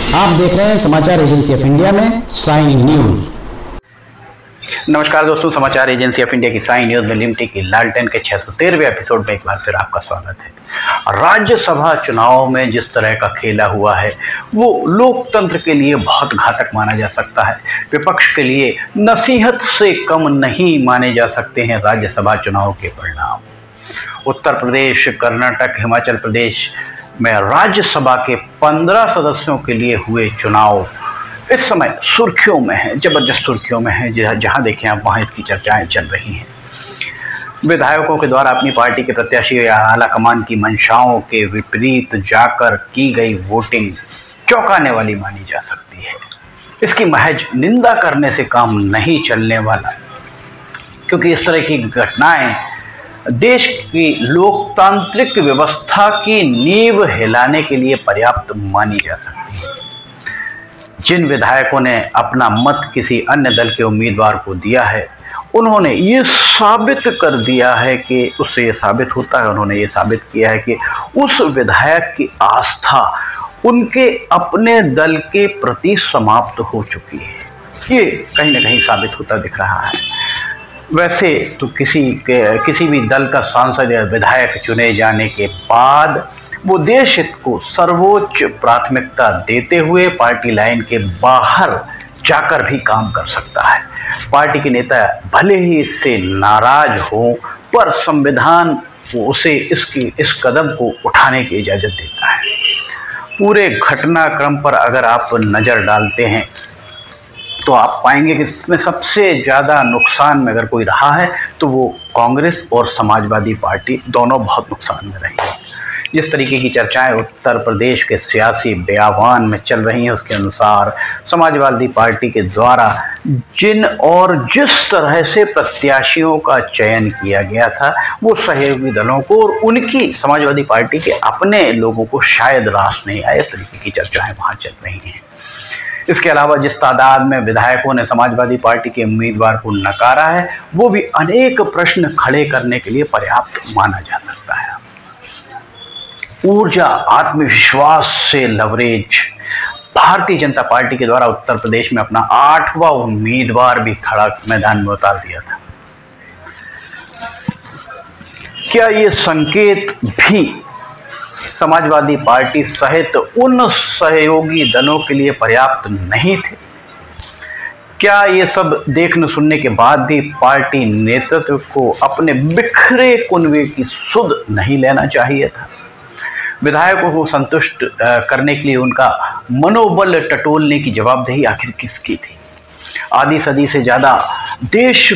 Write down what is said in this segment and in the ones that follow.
आप देख रहे हैं समाचार एजेंसी ऑफ इंडिया में साइन न्यूज। नमस्कार दोस्तों, समाचार एजेंसी ऑफ इंडिया की साइन न्यूज में लिमटी की लालटेन के 613वें एपिसोड में एक बार फिर आपका स्वागत है। राज्यसभा चुनाव में जिस तरह का खेला हुआ है वो लोकतंत्र के लिए बहुत घातक माना जा सकता है। विपक्ष के लिए नसीहत से कम नहीं माने जा सकते हैं राज्यसभा चुनाव के परिणाम। उत्तर प्रदेश, कर्नाटक, हिमाचल प्रदेश में राज्यसभा के 15 सदस्यों के लिए हुए चुनाव इस समय सुर्खियों में है, जबरदस्त सुर्खियों में है। जहां देखें आप वहां इसकी चर्चाएं चल रही हैं। विधायकों के द्वारा अपनी पार्टी के प्रत्याशी या आलाकमान की मंशाओं के विपरीत जाकर की गई वोटिंग चौंकाने वाली मानी जा सकती है। इसकी महज निंदा करने से काम नहीं चलने वाला, क्योंकि इस तरह की घटनाएं देश की लोकतांत्रिक व्यवस्था की नींव हिलाने के लिए पर्याप्त मानी जा सकती है। जिन विधायकों ने अपना मत किसी अन्य दल के उम्मीदवार को दिया है, उन्होंने ये साबित कर दिया है कि उससे ये साबित होता है, उन्होंने ये साबित किया है कि उस विधायक की आस्था उनके अपने दल के प्रति समाप्त हो चुकी है। ये कहीं ना कहीं साबित होता दिख रहा है। वैसे तो किसी भी दल का सांसद या विधायक चुने जाने के बाद वो देश हित को सर्वोच्च प्राथमिकता देते हुए पार्टी लाइन के बाहर जाकर भी काम कर सकता है। पार्टी के नेता भले ही इससे नाराज हो, पर संविधान उसे इस कदम को उठाने की इजाजत देता है। पूरे घटनाक्रम पर अगर आप नज़र डालते हैं तो आप पाएंगे कि इसमें सबसे ज़्यादा नुकसान में अगर कोई रहा है तो वो कांग्रेस और समाजवादी पार्टी दोनों बहुत नुकसान में रही है। जिस तरीके की चर्चाएं उत्तर प्रदेश के सियासी बयान में चल रही हैं, उसके अनुसार समाजवादी पार्टी के द्वारा जिन और जिस तरह से प्रत्याशियों का चयन किया गया था, वो सहयोगी दलों को और उनकी समाजवादी पार्टी के अपने लोगों को शायद रास नहीं आए। इस तरीके की चर्चाएं वहाँ चल रही हैं। इसके अलावा जिस तादाद में विधायकों ने समाजवादी पार्टी के उम्मीदवार को नकारा है, वो भी अनेक प्रश्न खड़े करने के लिए पर्याप्त माना जा सकता है। ऊर्जा, आत्मविश्वास से लवरेज भारतीय जनता पार्टी के द्वारा उत्तर प्रदेश में अपना 8वां उम्मीदवार भी खड़ा मैदान में उतार दिया था। क्या ये संकेत भी समाजवादी पार्टी सहित उन सहयोगी दलों के लिए पर्याप्त नहीं थे? क्या ये सब देखने सुनने के बाद भी पार्टी नेतृत्व को अपने बिखरे कुनबे की सुध नहीं लेना चाहिए था? विधायकों को संतुष्ट करने के लिए उनका मनोबल टटोलने की जवाबदेही आखिर किसकी थी? आधी सदी से ज़्यादा देश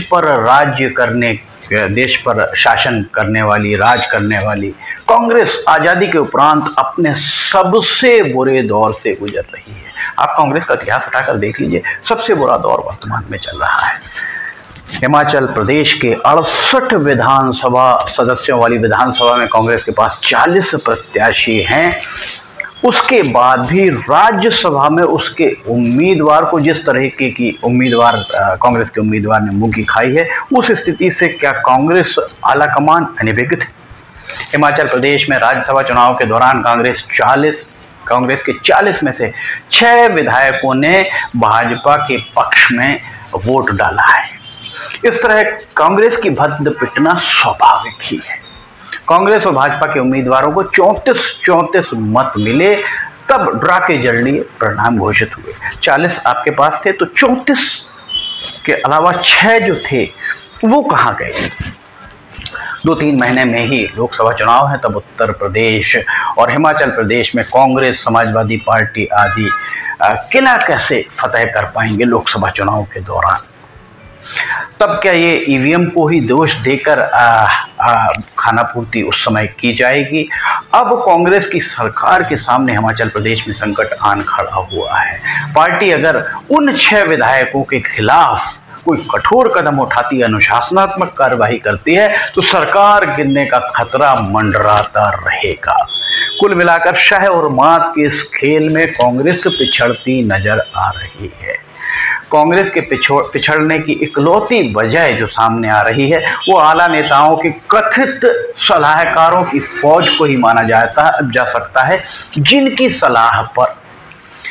पर शासन करने वाली, राज करने वाली कांग्रेस आज़ादी के उपरांत अपने सबसे बुरे दौर से गुजर रही है। आप कांग्रेस का इतिहास उठाकर देख लीजिए, सबसे बुरा दौर वर्तमान में चल रहा है। हिमाचल प्रदेश के 68 विधानसभा सदस्यों वाली विधानसभा में कांग्रेस के पास 40 प्रत्याशी हैं। उसके बाद भी राज्यसभा में उसके उम्मीदवार को जिस तरह की उम्मीदवार कांग्रेस के उम्मीदवार ने मुंह की खाई है, उस स्थिति से क्या कांग्रेस आलाकमान अनभिज्ञ है? हिमाचल प्रदेश में राज्यसभा चुनाव के दौरान कांग्रेस के 40 में से 6 विधायकों ने भाजपा के पक्ष में वोट डाला है। इस तरह कांग्रेस की भद्द पिटना स्वाभाविक ही है। कांग्रेस और भाजपा के उम्मीदवारों को 34 मत मिले, तब ड्राके जल्दी परिणाम घोषित हुए। 40 आपके पास थे तो 34 के अलावा 6 जो थे वो कहाँ गए? 2-3 महीने में ही लोकसभा चुनाव है, तब उत्तर प्रदेश और हिमाचल प्रदेश में कांग्रेस, समाजवादी पार्टी आदि किला कैसे फतेह कर पाएंगे लोकसभा चुनाव के दौरान? तब क्या ये ईवीएम को ही दोष देकर खाना पूर्ति उस समय की जाएगी? अब कांग्रेस की सरकार के सामने हिमाचल प्रदेश में संकट आन खड़ा हुआ है। पार्टी अगर उन 6 विधायकों के खिलाफ कोई कठोर कदम उठाती है, अनुशासनात्मक कार्रवाई करती है, तो सरकार गिरने का खतरा मंडराता रहेगा। कुल मिलाकर शह और मात के इस खेल में कांग्रेस पिछड़ती नजर आ रही है। कांग्रेस के पिछड़ने की इकलौती वजह जो सामने आ रही है वो आला नेताओं के कथित सलाहकारों की फौज को ही माना जा सकता है, जिनकी सलाह पर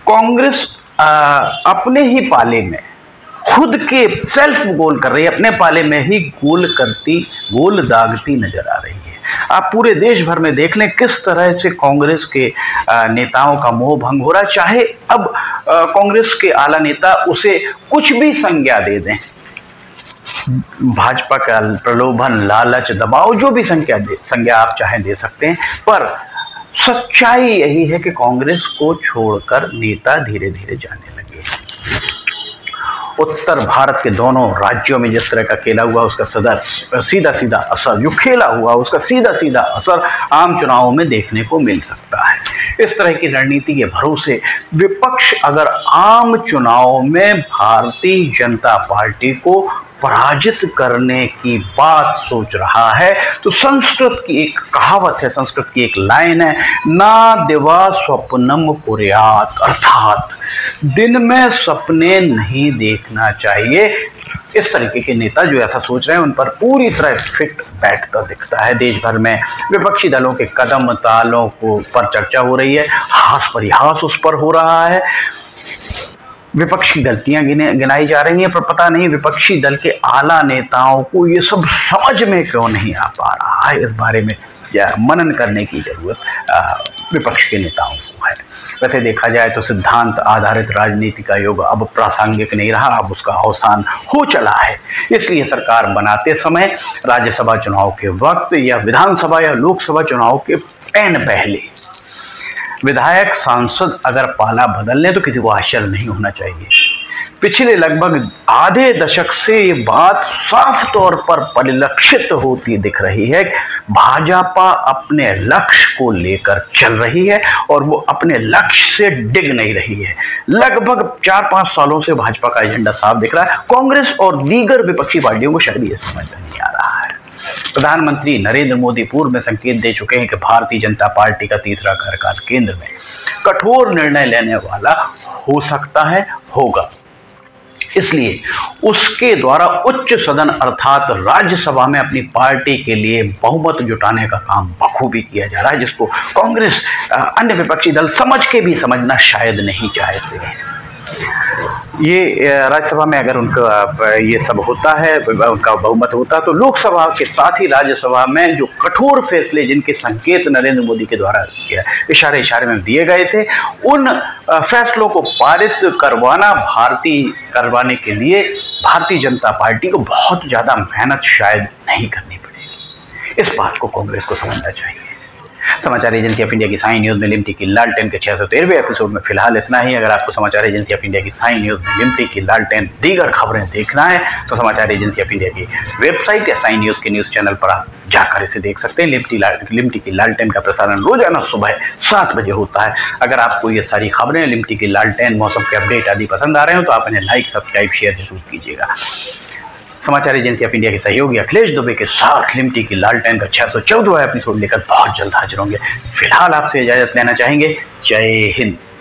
कांग्रेस अपने ही पाले में खुद के सेल्फ गोल कर रही है, अपने पाले में ही गोल दागती नजर आ रही है। आप पूरे देश भर में देख लें किस तरह से कांग्रेस के नेताओं का मोह भंग हो रहा है। चाहे अब कांग्रेस के आला नेता उसे कुछ भी संज्ञा दे दें, भाजपा का प्रलोभन, लालच, दबाव, जो भी संज्ञा आप चाहें दे सकते हैं, पर सच्चाई यही है कि कांग्रेस को छोड़कर नेता धीरे धीरे जाने लगे। उत्तर भारत के दोनों राज्यों में जिस तरह का खेला हुआ उसका सीधा असर, जो खेला हुआ उसका सीधा असर आम चुनावों में देखने को मिल सकता है। इस तरह की रणनीति के भरोसे विपक्ष अगर आम चुनाव में भारतीय जनता पार्टी को पराजित करने की बात सोच रहा है तो संस्कृत की एक कहावत है, संस्कृत की एक लाइन है, ना दिवा स्वप्नम कुर्यात, अर्थात दिन में सपने नहीं देखना चाहिए। इस तरीके के नेता जो ऐसा सोच रहे हैं उन पर पूरी तरह फिट बैठता दिखता है। देश भर में विपक्षी दलों के कदम तालों को पर चर्चा हो रही है, हास परिहास उस पर हो रहा है, विपक्ष की गलतियां गिनाई जा रही हैं, पर पता नहीं विपक्षी दल के आला नेताओं को ये सब समझ में क्यों नहीं आ पा रहा है। इस बारे में मनन करने की जरूरत विपक्ष के नेताओं को है। वैसे देखा जाए तो सिद्धांत आधारित राजनीति का युग अब प्रासंगिक नहीं रहा, अब उसका अवसान हो चला है। इसलिए सरकार बनाते समय राज्यसभा चुनाव के वक्त या विधानसभा या लोकसभा चुनाव के पहले विधायक सांसद अगर पाला बदल लें तो किसी को आश्चर्य नहीं होना चाहिए। पिछले लगभग आधे दशक से ये बात साफ तौर पर परिलक्षित होती दिख रही है। भाजपा अपने लक्ष्य को लेकर चल रही है और वो अपने लक्ष्य से डिग नहीं रही है। लगभग 4-5 सालों से भाजपा का एजेंडा साफ दिख रहा है। कांग्रेस और दीगर विपक्षी पार्टियों को शायद ये समझ नहीं आ रहा है। प्रधानमंत्री नरेंद्र मोदी पूर्व में संकेत दे चुके हैं कि भारतीय जनता पार्टी का तीसरा कार्यकाल केंद्र में कठोर निर्णय लेने वाला हो सकता है, होगा। इसलिए उसके द्वारा उच्च सदन अर्थात राज्यसभा में अपनी पार्टी के लिए बहुमत जुटाने का काम बखूबी किया जा रहा है, जिसको कांग्रेस अन्य विपक्षी दल समझ के भी समझना शायद नहीं चाहते हैं। ये राज्यसभा में अगर उनका ये सब होता है, उनका बहुमत होता है, तो लोकसभा के साथ ही राज्यसभा में जो कठोर फैसले जिनके संकेत नरेंद्र मोदी के द्वारा इशारे में दिए गए थे, उन फैसलों को पारित करवाने के लिए भारतीय जनता पार्टी को बहुत ज़्यादा मेहनत शायद नहीं करनी पड़ेगी। इस बात को कांग्रेस को समझना चाहिए। समाचार एजेंसी ऑफ इंडिया की साइन न्यूज़ में लिमटी की लालटेन के 613वें एपिसोड में फिलहाल इतना ही। अगर आपको समाचार एजेंसी ऑफ इंडिया की साइन न्यूज़ में लिमटी की लालटेन दीगर खबरें देखना है तो समाचार एजेंसी ऑफ इंडिया की वेबसाइट या साइन न्यूज़ के न्यूज़ चैनल पर आप जाकर इसे देख सकते हैं। लिमटी की लालटेन का प्रसारण रोजाना सुबह 7 बजे होता है। अगर आपको ये सारी खबरें, लिमटी की लालटेन, मौसम के अपडेट आदि पसंद आ रहे हो तो आप इन्हें लाइक, सब्सक्राइब, शेयर जरूर कीजिएगा। समाचार एजेंसी ऑफ इंडिया के सहयोगी अखिलेश दुबे के साथ लिमटी की लालटेन का 614वां एपिसोड लेकर बहुत जल्द हाजिर होंगे। फिलहाल आपसे इजाजत लेना चाहेंगे। जय हिंद।